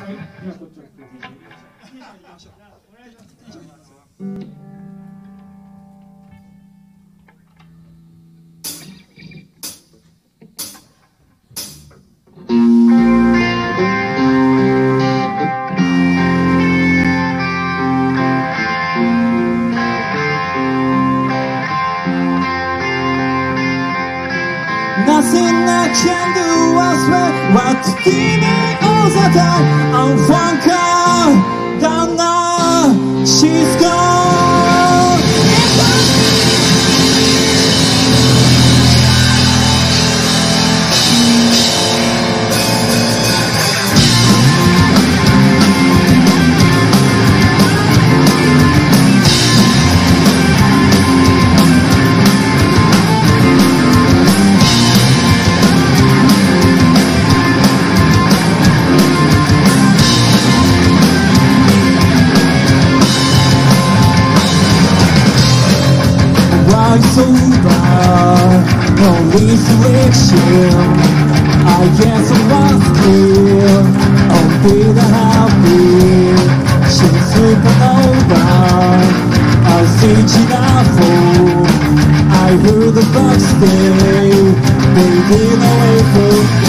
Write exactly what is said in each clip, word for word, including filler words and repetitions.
Nothing I can do elsewhere but to give me all the time. I'm Franca, down now, she's gone. It's over, no resurrection. I guess I was here, I'll be the happy. She's supernova, I'll see Chinafo. I heard the bugs stay, waiting away for.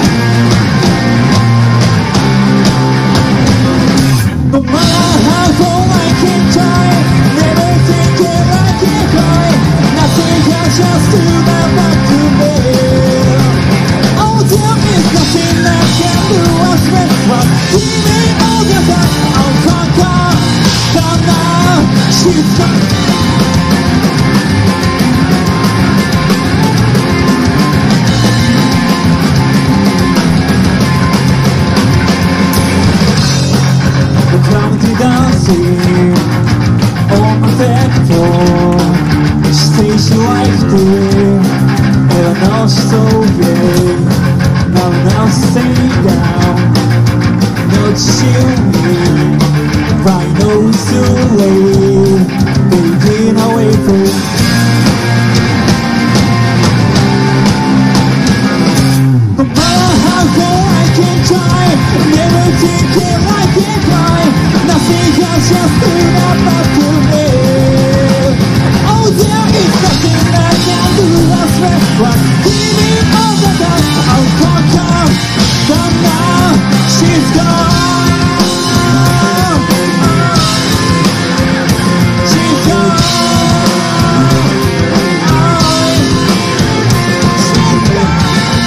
No matter how long I can try, never thinking I can cry. Nothing can just do that back to me. Oh, there is nothing I can do elsewhere but give me all the time. I'll conquer, down now, she's gone. The cloudy dancing on my back door. She likes to win, and now she's so gay. Now, now she's staying down, not she'll me. I know it's too late, waiting away for. No matter how long I can try, never thinking I can cry. Nothing can just do that back to me. Oh, there is nothing I can do elsewhere but give me all the time. I'll conquer, down now, she's gone. She's gone. She's gone.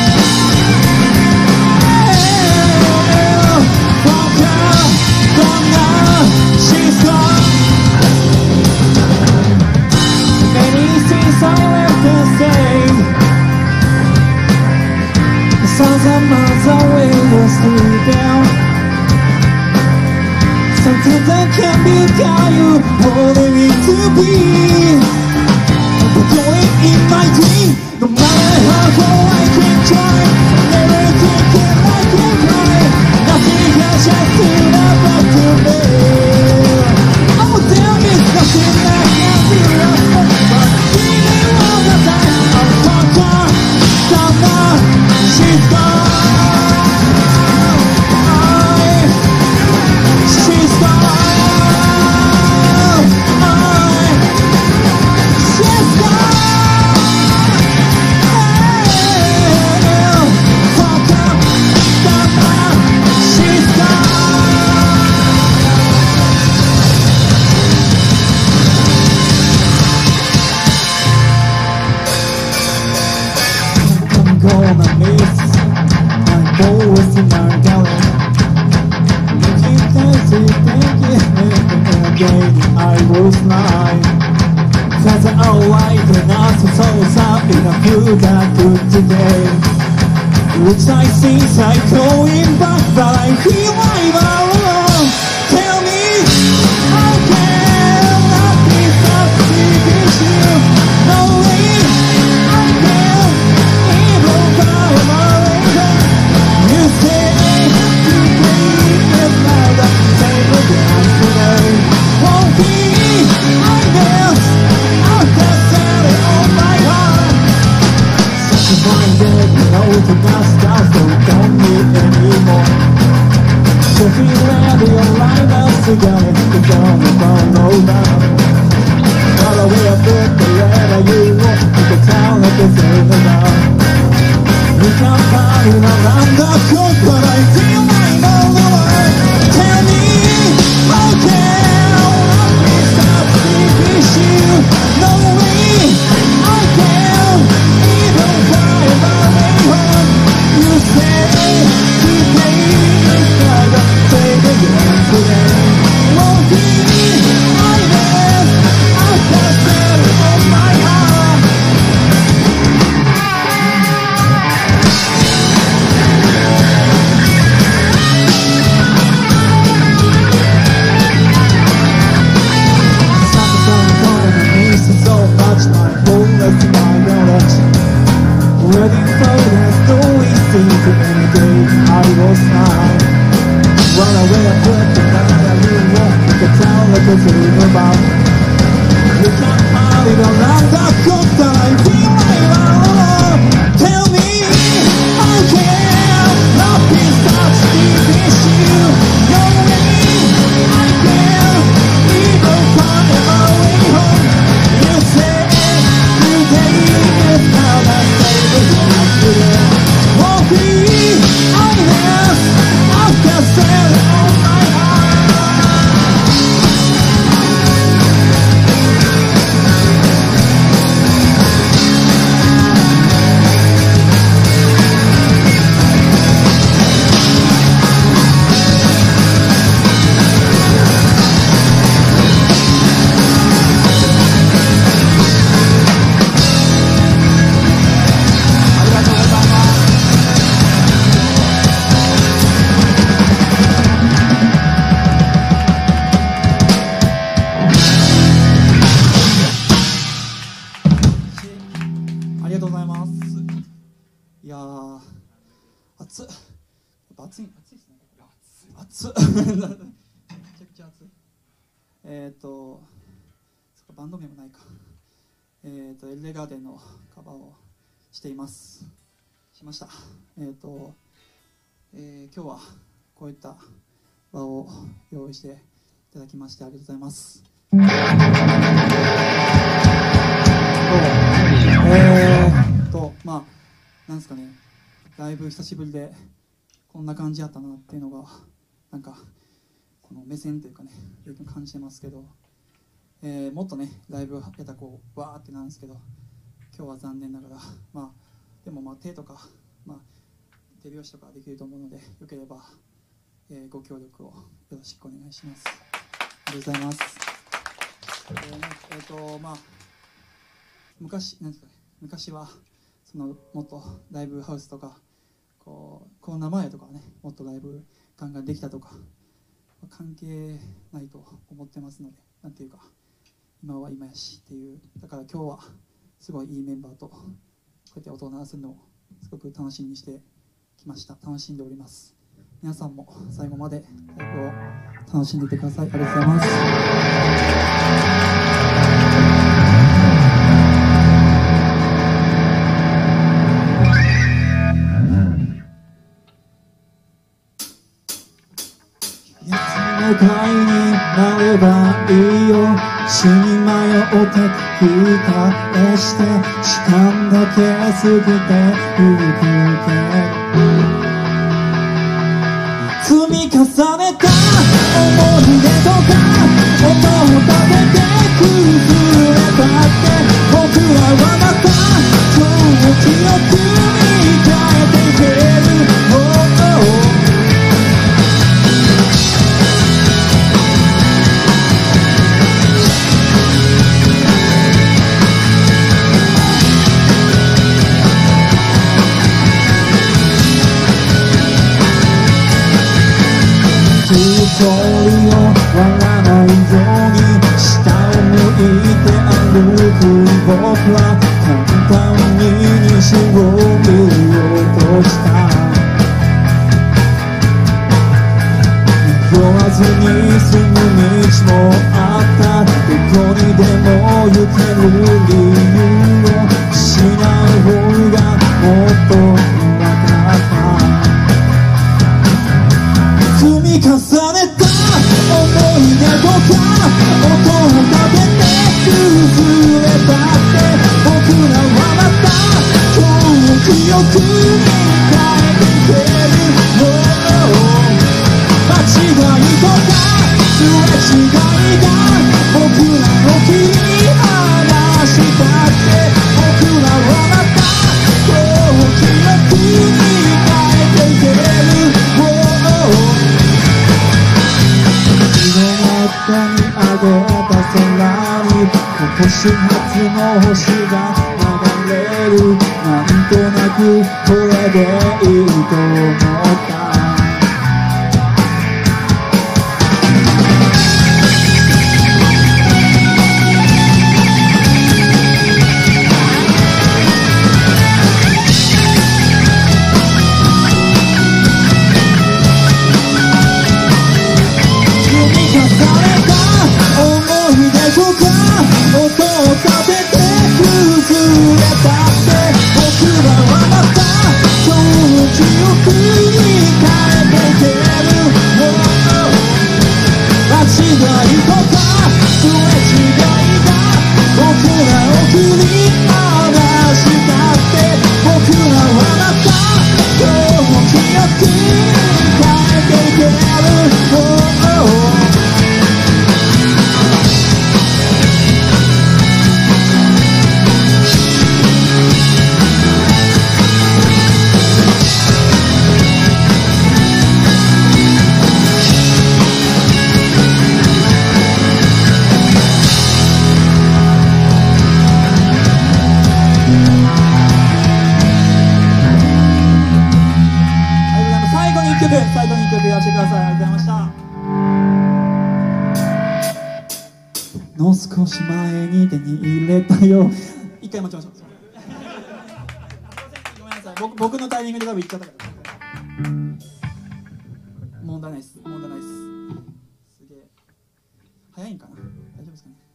Conquer, down now, she's gone. Many things I left to say. The sounds of miles away will slow down. Sometimes I can't be the guy you wanted me to be. But going in my dream, no matter how long I can try, never thinking I can cry. Nothing can just do that back to me. Oh, there is nothing I can do but give me all the time. I'll conquer, down now, she's gone. She's gone. She's gone. Conquer, down now, she's gone. I'm gonna miss my boys in our gallery. Looking fancy, thinking again I was lying. Cause I like an answer so something I feel that good today. Looks like things are going back, but I feel like I'm alone. Tell me, how can I be something with you? No way, I can't even buy my way. You say you breathe and now the same again today. Won't be, I guess, I'll just set it on my heart. Such a mind that you know to not stop, so don't need anymore. So be ready, your light us together. It's gonna follow down. Follow way up with the letter you want. You can tell that this is enough. We can party around the clock, but I feel I know the word. Tell me, how can I stop sleeping you? No way, I can even fly my way home. You say, today is not a day again today. Won't be, I guess, I've got set on my heart. So much my fullness, my knowledge. Waiting for that story seems to any day I was fine. Run away and put the night I will walk with the town like a dream about. You can't find it around the clock that I feel like alone. Tell me, how can nothing such deep issue? No way, I can even find my way home. You say today is now that day begins today. Won't be, I guess, I've got set on my heart.ありがとうございます。いやー、暑っ。暑い、暑いですね。暑っ。めちゃくちゃ暑い。えっ、ー、と、そっかバンド名もないか。えっ、ー、と、エルレガーデンのカバーをしています。しました。えっ、ー、と、えー、今日はこういった場を用意していただきましてありがとうございます。えーっとまあなんですかね、ライブ久しぶりでこんな感じやったなっていうのがなんかこの目線というかねよく感じてますけど、えー、もっとねライブやったらこうわーってなるんですけど、今日は残念ながらまあでもまあ手とかまあ手拍子とかできると思うので、よければ、えー、ご協力をよろしくお願いします。ありがとうございます。えーねえーとまあ昔なんですかね、昔はそのもっとライブハウスとかこうコロナ前とかね、もっとライブガンガンできたとか関係ないと思ってますので、なんていうか今は今やしっていう、だから今日はすごいいいメンバーとこうやって音を鳴らすのをすごく楽しみにしてきました。楽しんでおります。皆さんも最後までライブを楽しんでいてください。ありがとうございます。向かいになればいいよ、死に迷って繰り返して時間だけ過ぎてゆくけど、積み重ねた思い出とか音を立てて崩れたって僕らはまた今日の記憶に変えていける、oh, oh.距離を割らないように下を向いて歩く僕は簡単に西を見ようとした。迷わずに進む道もあった。どこにでも行ける理由を失う方がもっと長かった。 み重ねた思い出とか音を立てて崩れたって僕らはまた今日の記憶に変えていけるの間違いとかすれ違いが僕らを切り離したって僕らはまた今日の記憶に変えていけるに上げた空に今年初の星が流れるなんとなくこれでいいと思った最後にいっきょくやらせてください。ありがとうございました。もう少し前に手に入れたよ。一回待ちましょう。ごめんなさい。僕、僕のタイミングで多分言っちゃったから。問題ないです。問題ないです。すげえ。早いんかな。大丈夫ですかね。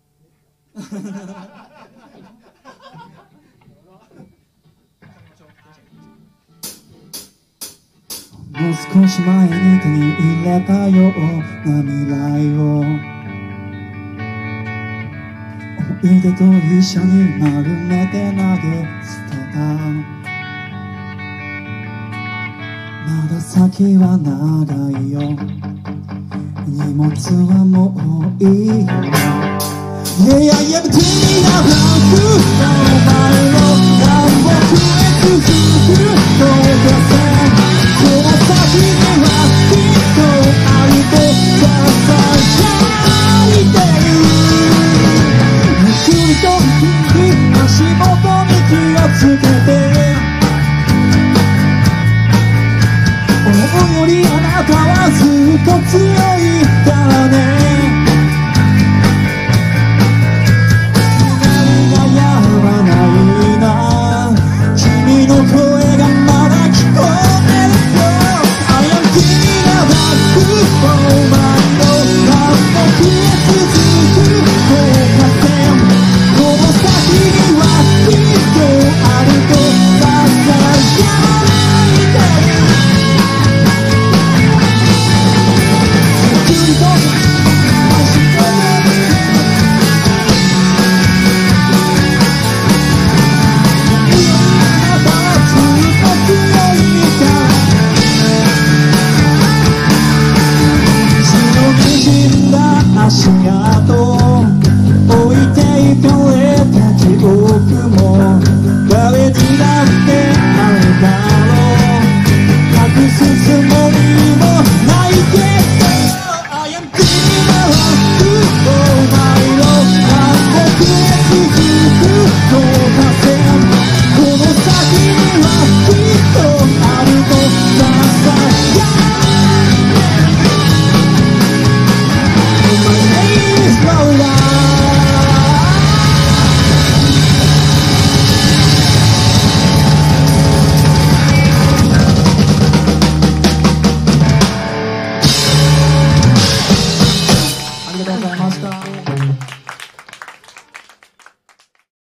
もう少し前に手に入れたような未来を思い出と一緒に丸めて投げ捨てたまだ先は長いよ荷物はもういいよ Yeah, yeah, yeah, 君がバックの前の南北へ続く動画線この先にはきっとあるとささやいてるゆっくりと日々足元に気をつけて思うよりあなたはずっと強い